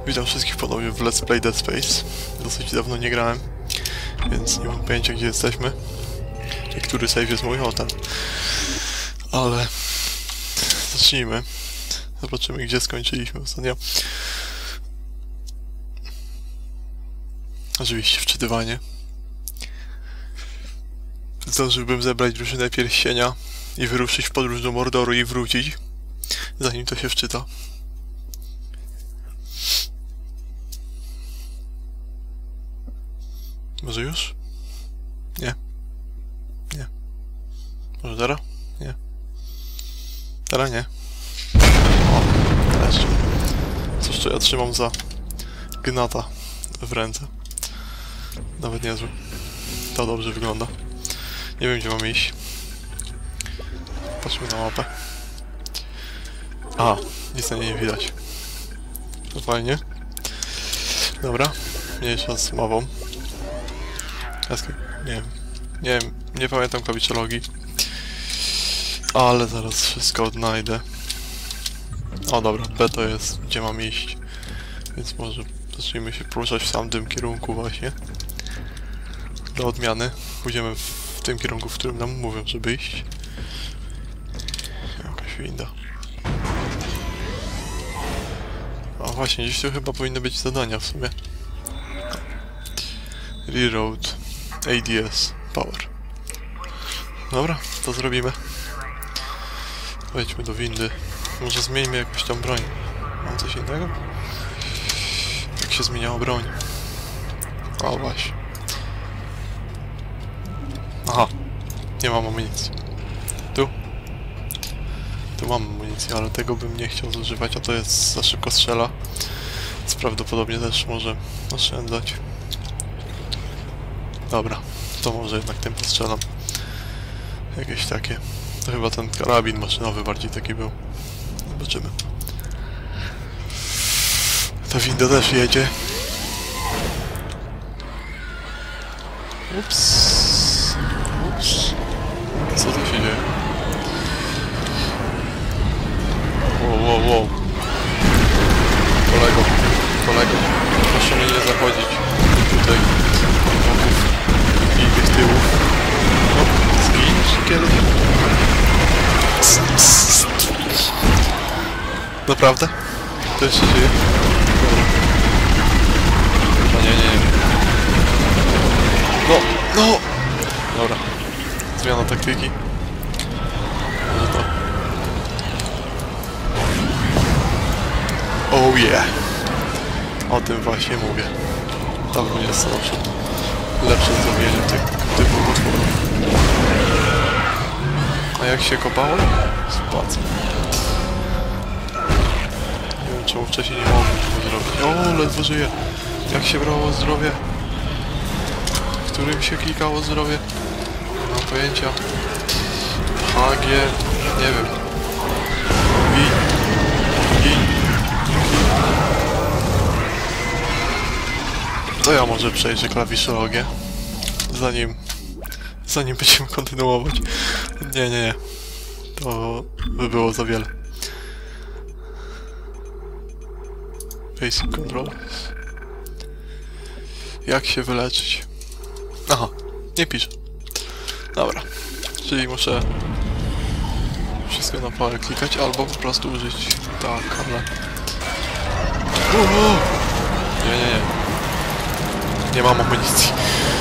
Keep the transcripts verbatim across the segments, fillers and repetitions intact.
Witam wszystkich ponownie w Let's Play Dead Space. Dosyć dawno nie grałem, więc nie mam pojęcia, gdzie jesteśmy. I który save jest mój, o ten. Ale zacznijmy. Zobaczymy, gdzie skończyliśmy ostatnio. Oczywiście wczytywanie. Zdążyłbym zebrać drużynę pierścienia i wyruszyć w podróż do Mordoru i wrócić, zanim to się wczyta. Może już? Nie. Nie. Może teraz? Nie. Teraz nie. O, teraz. Cóż to ja trzymam za gnata w ręce. Nawet niezły. To dobrze wygląda. Nie wiem, gdzie mam iść. Patrzmy na mapę. Aha, nic na niej nie widać. To fajnie. Dobra, mniejsza z mową. Nie wiem, nie wiem, nie pamiętam klawiszologii. Ale zaraz wszystko odnajdę. O dobra, B to jest, gdzie mam iść. Więc może zacznijmy się poruszać w tamtym kierunku właśnie. Dla odmiany pójdziemy w tym kierunku, w którym nam mówią, żeby iść. Jakaś winda. A właśnie, gdzieś tu chyba powinny być zadania w sumie. Reroad A D S Power. Dobra, to zrobimy. Wejdźmy do windy. Może zmieńmy jakąś tam broń. Mam coś innego? Jak się zmieniała broń? O właśnie. Aha, nie mam amunicji. Tu? Tu mam amunicję, ale tego bym nie chciał zużywać, a to jest za szybko strzela. Więc prawdopodobnie też może oszczędzać. Dobra, to może jednak tym postrzelam. Jakieś takie. To chyba ten karabin maszynowy bardziej taki był. Zobaczymy. Ta winda też jedzie. Ups. Ups. Co tu się dzieje? Wow, wow, wow. Kolego, kolego. Proszę mnie nie zachodzić. Tutaj. I tych tyłów. No, zginiesz, kiedy? Naprawdę? To jeszcze żyje? Dobra. No nie, nie, nie. No, no! Dobra. Zmiana taktyki. Może to. Oh yeah! O tym właśnie mówię. Dawno nie jest lepsze. Lepsze zrobienie tych typu potworów. A jak się kopało? Spacja. Nie wiem, czemu wcześniej nie mogłem tego zrobić. O, ledwo żyję. Jak się brało zdrowie? Którym się klikało zdrowie? Nie mam pojęcia. H G... nie wiem. I... I... To ja może przejrzę klawiszologię. Zanim... Zanim będziemy kontynuować. Nie, nie, nie. To by było za wiele. Basic control. Jak się wyleczyć? Aha, nie piszę. Dobra. Czyli muszę wszystko na pałę klikać, albo po prostu użyć tak, ale... Uhu! Nie, nie, nie. Nie mam amunicji.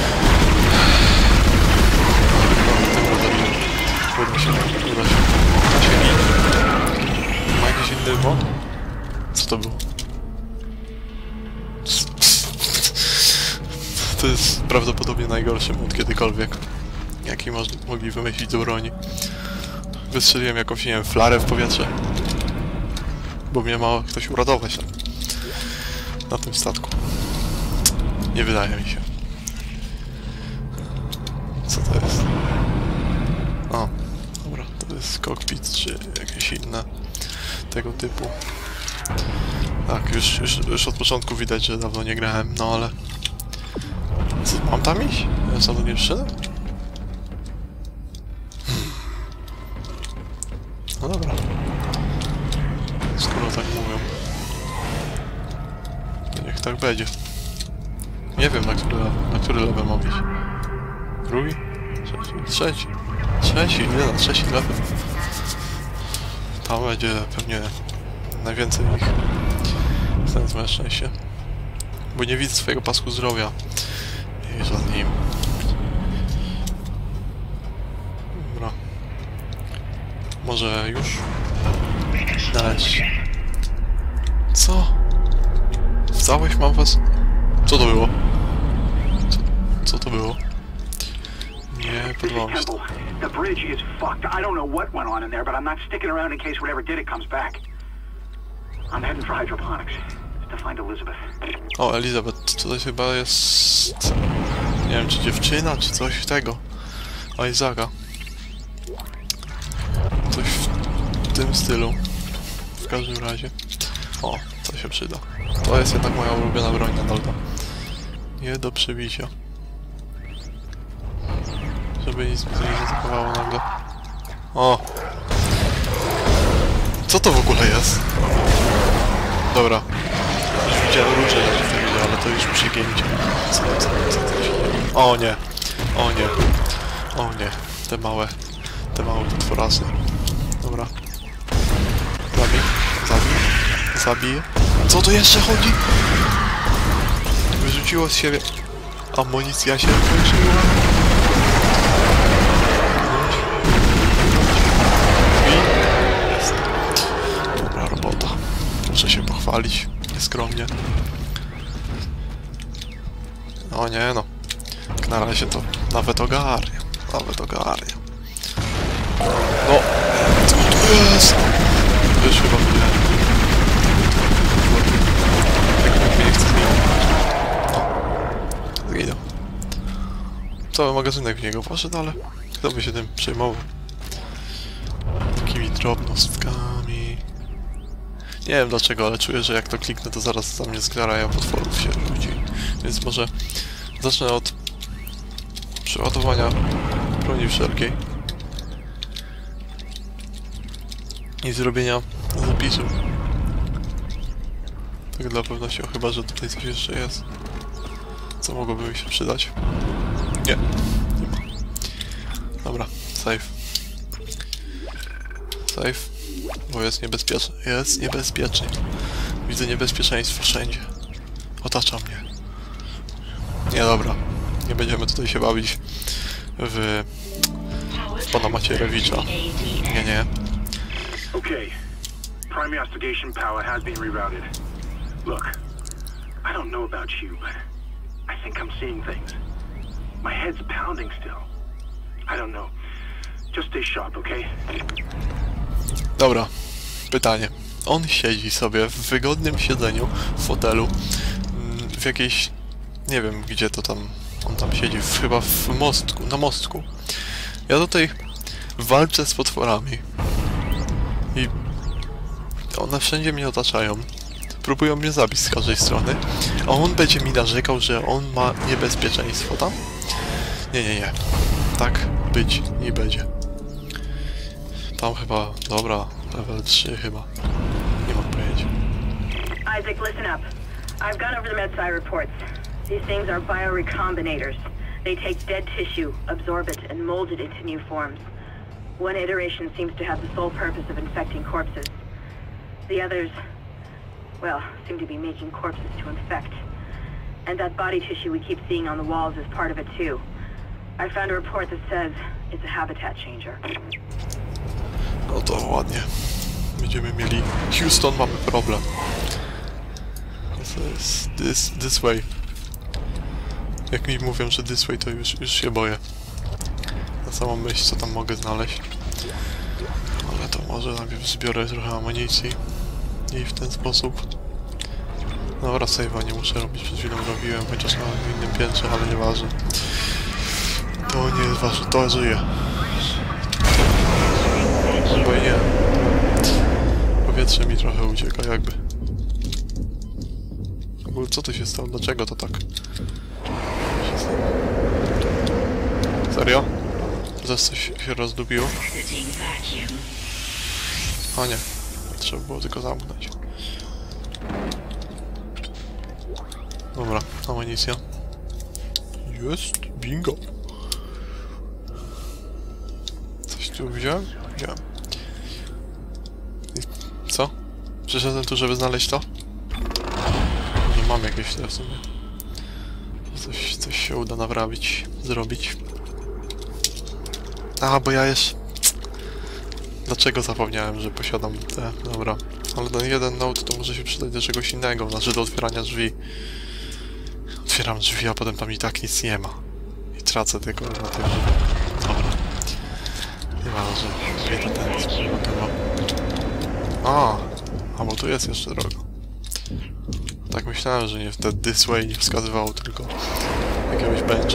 Uda się, uda się. Da się nie. Ma jakiś inny mod? Co to było? To jest prawdopodobnie najgorszy mod kiedykolwiek, jaki mogli wymyślić do broni. Wystrzeliłem jakąś, nie wiem, flarę w powietrze. Bo mnie ma ktoś uratować na, na tym statku. Nie wydaje mi się. Co to jest? O, dobra, to jest cockpit czy jakieś inne tego typu. Tak, już, już, już od początku widać, że dawno nie grałem, no ale... Co, mam tam iść? Ja sam nie przyszedłem? Hmm. No dobra. Skoro tak mówią. tak będzie. Nie wiem, na który, na który level mam iść. Drugi? Trzeci. Trzeci, nie na trzeci level. Tam będzie pewnie najwięcej ich. Znając moje szczęście. Bo nie widzę swojego pasku zdrowia. I za nim. Dobra. Może już? Nareszcie. Co? Wstałeś, mam was? Co to było? Co, co to było? Nie, podobało mi się to. The bridge is fucked. I don't know what went on in there, but I'm not sticking around in case whatever did it comes back. I'm heading for hydroponics to find Elizabeth. O, Elizabeth, tutaj chyba jest... Nie wiem, czy dziewczyna, czy coś tego. Isaaca. Coś w tym stylu. W każdym razie. O, to się przyda. To jest jednak moja ulubiona broń nadal. Nie do przebicia. Żeby nic mi to nie zaatakowało nagle. O! Co to w ogóle jest? Dobra. Już widziałem różne rzeczy w tym wideo, ale to już przegięcie. Co, co, co to się dzieje? O nie! O nie! O nie! Te małe... Te małe potworasy. Dobra. Zabij. Zabij. Zabiję. Co tu jeszcze chodzi? Wyrzuciło z siebie... Amunicja się kończyła. Dobra robota. Muszę się pochwalić. Nieskromnie. O nie no. Jak na razie to nawet ogarnia. Nawet ogarnia. No. Co tu jest? Już chyba widziałem. Jak mnie nie chce zmienić. O. Zginął. Cały magazynek w niego poszedł, ale kto by się tym przejmował? Takimi drobnostkami. Nie wiem dlaczego, ale czuję, że jak to kliknę, to zaraz za mnie zgarają potworów się rzuci. Więc może zacznę od przeładowania broni wszelkiej. I zrobienia zapisu. Tak dla pewności, chyba że tutaj coś jeszcze jest. Co mogłoby mi się przydać? Nie, nie ma. Dobra, save. Save, bo jest niebezpieczny. Jest niebezpieczny. Widzę niebezpieczeństwo wszędzie. Otacza mnie. Nie, dobra. Nie będziemy tutaj się bawić w, w pana Macierewicza. Nie, nie. Okay. Primary oscillation power has been rerouted. Look, I don't know about you, but I think I'm seeing things. My head's pounding still. I don't know. Just stay sharp, okay? Dobra. Pytanie. On siedzi sobie w wygodnym siedzeniu w fotelu w jakiejś... Nie wiem gdzie to tam... On tam siedzi, w, chyba w mostku, na mostku. Ja tutaj walczę z potworami. I one wszędzie mnie otaczają. Próbują mnie zabić z każdej strony. A on będzie mi narzekał, że on ma niebezpieczeństwo tam? Nie, nie, nie. Tak być nie będzie. Tam chyba... Dobra, level trzy chyba. Nie mam pojęcia. Isaac, listen up. I've gone over the MedSci reports. These things are biorecombinators. They take dead tissue, absorb it, and mold it into new forms. One iteration seems to have the sole purpose of infecting corpses. The others, well, seem to be making corpses to infect. And that body tissue we keep seeing on the walls is part of it too. I found a report that says it's a habitat changer. No to ładnie. Będziemy mieli... Houston, mamy problem. To jest... This, this way. Jak mi mówią, że this way, to już, już się boję. Na samą myśl, co tam mogę znaleźć. Ale to może najpierw zbiorę trochę amunicji. I w ten sposób... Dobra, save'a nie muszę robić, przed chwilą robiłem, chociaż na innym piętrze, ale nieważne. To nie jest ważne, to żyje. Albo i nie. Powietrze mi trochę ucieka jakby. W ogóle co tu się stało? Dlaczego to tak? Serio? Zaraz coś się rozdubiło? O nie. Trzeba było tylko zamknąć. Dobra, amunicja. Jest, bingo. Coś tu wziąłem? Wziąłem. I co? Przyszedłem tu, żeby znaleźć to? Może mam jakieś te w sumie. Coś, coś się uda naprawić, zrobić. A, bo ja jeszcze... Dlaczego zapomniałem, że posiadam te... Dobra. Ale ten jeden note to może się przydać do czegoś innego, znaczy do otwierania drzwi. Otwieram drzwi, a potem tam i tak nic nie ma. I tracę tylko na tym, że... Dobra. Nie ma, że drzwi to ten spróbował. A, a bo tu jest jeszcze droga. Tak myślałem, że nie wtedy this way nie wskazywało, tylko jakiegoś bencha.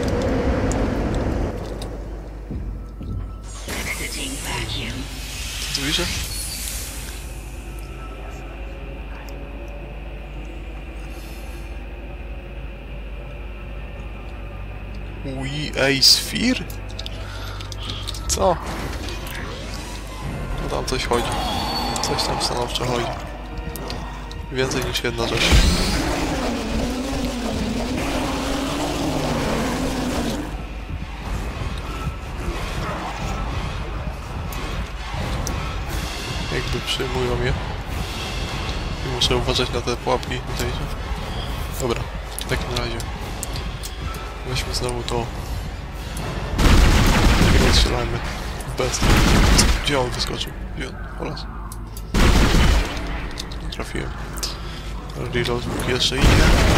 Co tu widzisz? We a sphere? Co? No tam coś chodzi. Coś tam stanowczo chodzi. Więcej niż jedna rzecz. Jakby przyjmują je. I muszę uważać na te pułapki tutaj. Dobra, w takim razie weźmy znowu to. Nie strzelajmy. Bez. Gdzie on wyskoczył? Gdzie on? Oraz. Nie trafiłem. Reload póki jeszcze idzie.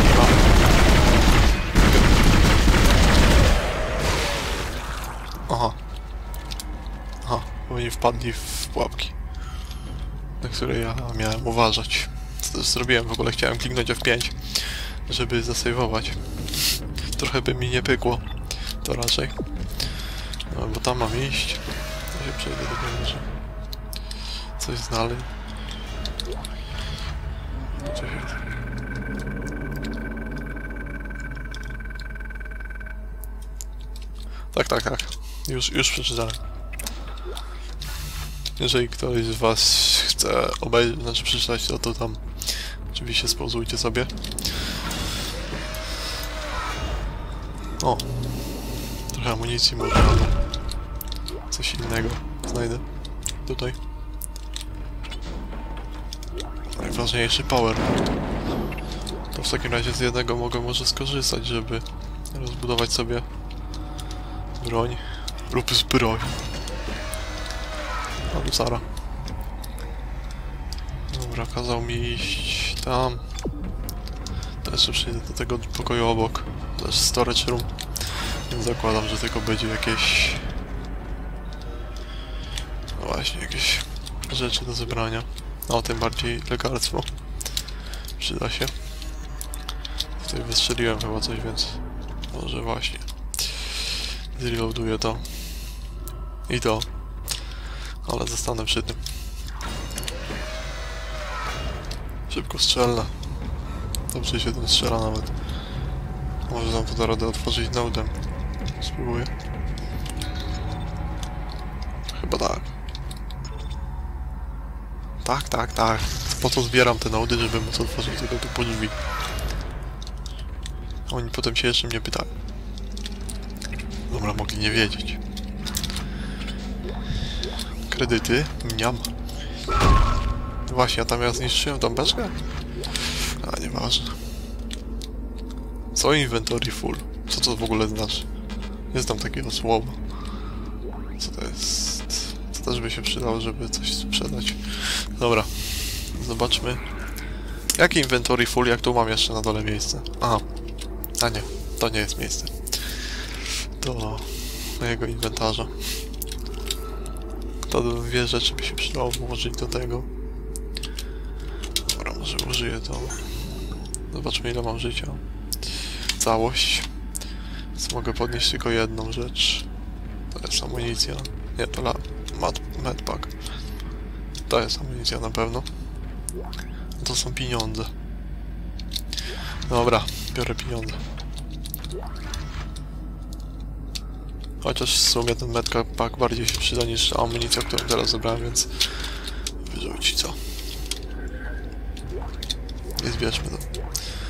Aha. Aha, bo nie wpadli w pułapki, na które ja miałem uważać. Co też zrobiłem, w ogóle chciałem kliknąć F pięć, żeby zasejwować. Trochę by mi nie pykło, to raczej. No, bo tam mam iść. To się przejdę do tego, że coś znaleźć. Tak, tak, tak. Już, już przeczytałem. Jeżeli ktoś z was chce obejrzeć, znaczy przeczytać to, to tam oczywiście spauzujcie sobie. O! Trochę amunicji może, ale coś innego znajdę tutaj. Najważniejszy power. To w takim razie z jednego mogę może skorzystać, żeby rozbudować sobie broń lub zbroję. Mam Sara. Dobra, kazał mi iść tam. Też przyjdę do tego pokoju obok. Też storage room. Więc zakładam, że tylko będzie jakieś... No właśnie, jakieś rzeczy do zebrania. No, tym bardziej lekarstwo. Przyda się. Tutaj wystrzeliłem chyba coś, więc może właśnie zreloaduję to i to, ale zostanę przy tym. Szybko strzelę. Dobrze się tym strzela nawet. Może tam to radę otworzyć nodem. Spróbuję. Chyba tak. Tak, tak, tak. Po to zbieram te nody, żeby móc otworzyć tego typu drzwi. Oni potem się jeszcze mnie pytają. Dobra, mogli nie wiedzieć. Kredyty? Mniam. Właśnie, a tam ja zniszczyłem tą beczkę? A, nieważne. Co inventory full? Co to w ogóle znaczy? Nie znam takiego słowa. Co to jest? To też by się przydało, żeby coś sprzedać. Dobra. Zobaczmy. Jakie inventory full, jak tu mam jeszcze na dole miejsce? Aha. A nie, to nie jest miejsce do mojego inwentarza. To dwie rzeczy by się przydało włożyć do tego. Dobra, może użyję to. Zobaczmy, ile mam życia. Całość. Więc mogę podnieść tylko jedną rzecz. To jest amunicja. Nie, to la... medpack. To jest amunicja na pewno. To są pieniądze. Dobra, biorę pieniądze. Chociaż w sumie ten medpack bardziej się przyda niż amunicja, którą teraz zebrałem, więc wyrzuci co. I zbierzmy to.